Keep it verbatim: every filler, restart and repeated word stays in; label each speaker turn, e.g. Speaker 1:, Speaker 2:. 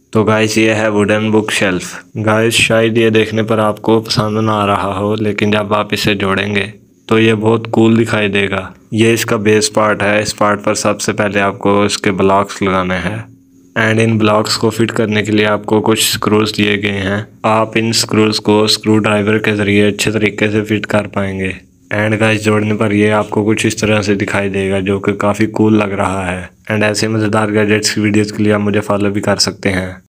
Speaker 1: तो गाइस ये है वुडन बुक शेल्फ। गाइस शायद ये देखने पर आपको पसंद ना आ रहा हो, लेकिन जब आप इसे जोड़ेंगे तो ये बहुत कूल दिखाई देगा। ये इसका बेस पार्ट है। इस पार्ट पर सबसे पहले आपको इसके ब्लॉक्स लगाने हैं एंड इन ब्लॉक्स को फिट करने के लिए आपको कुछ स्क्रूज दिए गए हैं। आप इन स्क्रूज को स्क्रू ड्राइवर के ज़रिए अच्छे तरीके से फिट कर पाएंगे। एंड गाइस जोड़ने पर ये आपको कुछ इस तरह से दिखाई देगा, जो कि काफ़ी कूल लग रहा है। एंड ऐसे मज़ेदार गैजेट्स की वीडियोज़ के लिए आप मुझे फॉलो भी कर सकते हैं।